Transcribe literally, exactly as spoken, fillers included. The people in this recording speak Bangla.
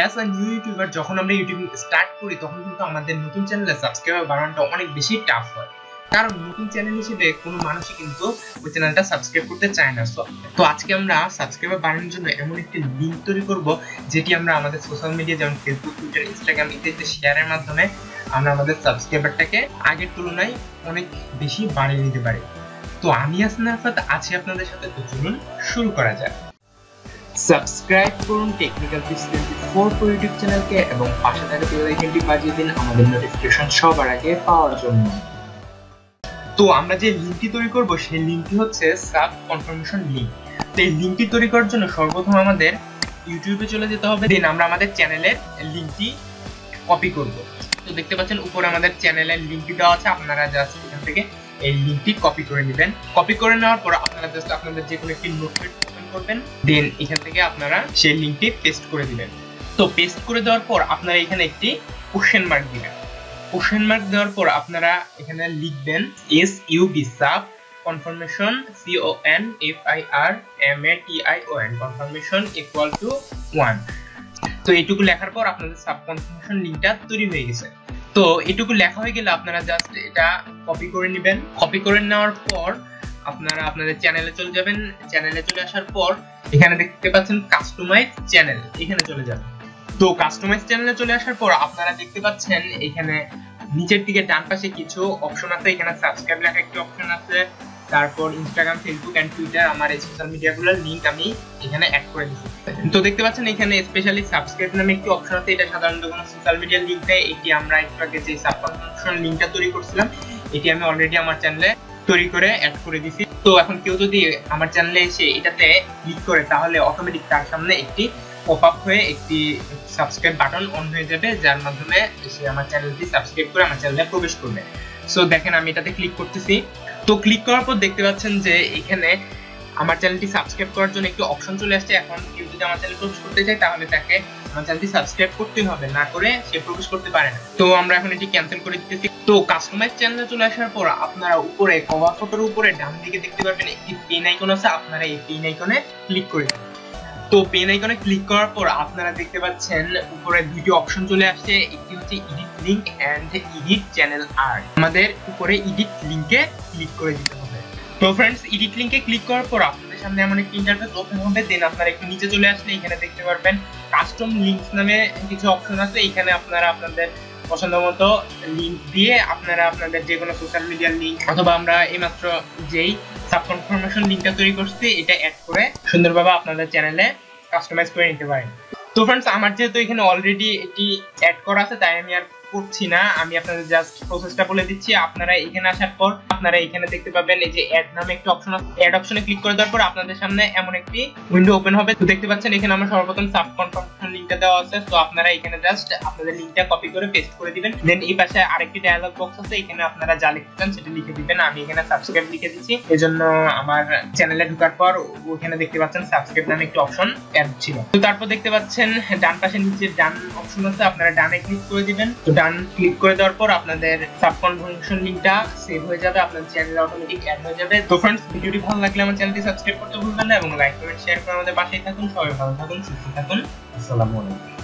অ্যাজ আ নিউ ইউটিউবার যখন আমরা ইউটিউব স্টার্ট করি তখন কিন্তু আমাদের নতুন চ্যানেলে সাবস্ক্রাইবার বাড়ানোটা অনেক বেশি টাফ হয়, কারণ নতুন চ্যানেল হিসেবে কোনো মানুষই কিন্তু ওই চ্যানেলটা সাবস্ক্রাইব করতে চায় না। তো আজকে আমরা সাবস্ক্রাইবার বাড়ানোর জন্য এমন একটি লিঙ্ক তৈরি করব যেটি আমরা আমাদের সোশ্যাল মিডিয়া যেমন ফেসবুক, টুইটার, ইনস্টাগ্রাম ইত্যাদিতে শেয়ারের মাধ্যমে আমরা আমাদের সাবস্ক্রাইবারটাকে আগের তুলনায় অনেক বেশি বাড়িয়ে নিতে পারি। তো আমি হাসান আরাফাত আছি আপনাদের সাথে, তো চলুন শুরু করা যাক। সাবস্ক্রাইব করুন technical tips twenty four YouTube চ্যানেলকে এবং পাশে থাকা বেল আইকনটি বাজিয়ে দিন আমাদের নোটিফিকেশন সবার আগে পাওয়ার জন্য। তো আমরা যে লিঙ্কটি তৈরি করব সেই লিঙ্কটি হচ্ছে সাব কনফার্মেশন লিঙ্ক। তো এই লিঙ্কটি তৈরি করার জন্য সর্বপ্রথম আমাদের ইউটিউবে চলে যেতে হবে, দেন আমরা আমাদের চ্যানেলের লিঙ্কটি কপি করব। তো দেখতে পাচ্ছেন উপরে আমাদের চ্যানেলের লিঙ্কটি দেওয়া আছে, আপনারা জাস্ট এখান থেকে এই লিঙ্কটি কপি করে নেবেন। কপি করে নেওয়ার পর আপনারা জাস্ট আপনাদের যে কোনো একটি নোটপ্যাড ওপেন করবেন, দেন এখান থেকে আপনারা সেই লিঙ্কটি পেস্ট করে দিবেন। তো পেস্ট করে দেওয়ার পর আপনারা এখানে একটি কোশ্চেন মার্ক দিবেন। কোশ্চেন মার্ক দেওয়ার পর আপনারা এখানে লিখবেন S U B sub confirmation C O N F I R M A T I O N confirmation equal to one. তো এইটুকু লেখার পর আপনাদের সাব কনফার্মেশন লিঙ্কটা তৈরি হয়ে গেছে। তো এটুকু লেখা হয়ে গেলে আপনারা জাস্ট এটা কপি করে নেবেন। কপি করে নেওয়ার পর আপনারা আপনাদের চ্যানেলে চলে যাবেন। চ্যানেলে চলে আসার পর এখানে দেখতে পাচ্ছেন কাস্টমাইজ চ্যানেল, এখানে চলে যাবেন। তো কাস্টমাইজ চ্যানেলে চলে আসার পর আপনারা দেখতে পাচ্ছেন এখানে নিচের দিকে ডান পাশে কিছু অপশন আছে, এখানে সাবস্ক্রাইব লেখা একটি অপশন আছে, তারপর ইনস্টাগ্রাম, ফেসবুক এন্ড টুইটার আমার এই সোশ্যাল মিডিয়াগুলোর লিংক আমি এখানে অ্যাড করে দিয়েছি। তো দেখতে পাচ্ছেন এখানে স্পেশালি সাবস্ক্রাইব নামে একটি অপশন আছে, এটা সাধারণত কোনো সোশ্যাল মিডিয়ার লিংক দেয়। এটি আমরা একটু আগে যে সাবস্ক্রিপশন লিংকটা তৈরি করছিলাম এটি আমি অলরেডি আমার চ্যানেলে তৈরি করে অ্যাড করে দিয়েছি। তো এখন কেউ যদি আমার চ্যানেলে এসে এটাতে ক্লিক করে তাহলে অটোমেটিক তার সামনে একটি পপ আপ হয়ে একটি সাবস্ক্রাইব বাটন অন হয়ে যাবে, যার মাধ্যমে সে আমার চ্যানেলটি সাবস্ক্রাইব করে আমার চ্যানেলে প্রবেশ করবে। সো দেখেন আমি এটাতে ক্লিক করতেছি। তো ক্লিক করার পর দেখতে পাচ্ছেন যে এখানে আমার চ্যানেলটি সাবস্ক্রাইব করার জন্য একটি অপশন চলে আসছে। এখন কেউ যদি আমার চ্যানেলে প্রবেশ করতে চায় তাহলে তাকে আমার চ্যানেলটি সাবস্ক্রাইব করতে হবে, না করে সে প্রবেশ করতে পারে না। তো আমরা এখন এটি ক্যান্সেল করে দিতেছি। তো কাস্টমাইজ চ্যানেলে চলে আসার পর আপনারা উপরে কভার ফটোর উপরে ডান দিকে দেখতে পারবেন একটি পেন আইকন আছে, আপনারা এই পেন আইকনে ক্লিক করে দিন। তো পেন আইকনে ক্লিক করার পর আপনারা দেখতে পাচ্ছেন উপরে দুটি অপশন চলে আসছে, একটি হচ্ছে edit link and edit channel art. আমাদের উপরে এডিট লিংকে ক্লিক করে দিতে হবে। তো फ्रेंड्स এডিট লিংকে ক্লিক করার পর আপনাদের সামনে এমন একটি ইন্টারফেস ওপেন হবে, দেন আপনারা একটু নিচে চলে আসলে এখানে দেখতে পারবেন কাস্টম লিংকস নামে কিছু অপশন আছে। এখানে আপনারা আপনাদের পছন্দমতো লিংক দিয়ে আপনারা আপনাদের যে কোনো সোশ্যাল মিডিয়ার লিংক অথবা আমরা এইমাত্র যেই সাব কনফার্মেশন লিংকটা তৈরি করছি এটা অ্যাড করে সুন্দরভাবে আপনাদের চ্যানেলে কাস্টমাইজ করে নিতে পারেন। তো फ्रेंड्स আমার যেহেতু এখানে অলরেডি এটি অ্যাড করা আছে তাই আমি আর করছি না, আমি আপনাদের জাস্ট প্রসেসটা বলে দিচ্ছি। আপনারা এখানে আসার পর আপনারা এখানে দেখতে পাবেন এই যে অ্যাড নামে একটা অপশন আছে, অ্যাড অপশনে ক্লিক করে দেওয়ার পর আপনাদের সামনে এমন একটি উইন্ডো ওপেন হবে। তো দেখতে পাচ্ছেন এখানে আমার সর্বপ্রথম সাব কনফার্মেশন লিংকটা দেওয়া আছে। তো আপনারা এখানে জাস্ট আপনাদের লিংকটা কপি করে পেস্ট করে দিবেন। দেন এই পাশে আরেকটি ডায়ালগ বক্স আছে, এখানে আপনারা যা লিখতে চান সেটা লিখে দিবেন। আমি এখানে সাবস্ক্রাইব লিখে দিচ্ছি, এজন্য আমার চ্যানেলে ঢোকার পর ওখানে দেখতে পাচ্ছেন সাবস্ক্রাইব নামে একটি অপশন অ্যাড ছিল। তো তারপর দেখতে পাচ্ছেন ডান পাশে নিচে ডান অপশন আছে, আপনারা ডানে ক্লিক করে দিবেন। তো ডান ক্লিক করে দেওয়ার পর আপনাদের সাব কনফার্মেশন লিংকটা সেভ হয়ে যাবে, আপনাদের চ্যানেলে অটোমেটিক অ্যাড হয়ে যাবে। তো फ्रेंड्स ভিডিওটি ভালো লাগলে আমার চ্যানেলটি সাবস্ক্রাইব করতে ভুলবেন না এবং লাইক কমেন্ট শেয়ার করে আমাদের পাশেই থাকুন। সবাই ভালো থাকুন, সুস্থ থাকুন। আসসালামু আলাইকুম।